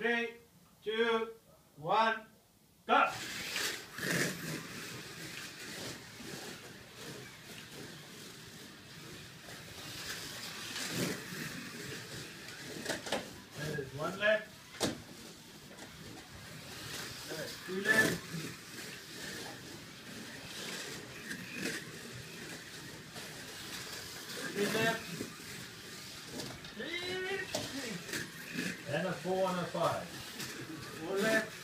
3, 2, 1, go! There is one left. There is two left. Three left. And a 4 and a 5. 4 left.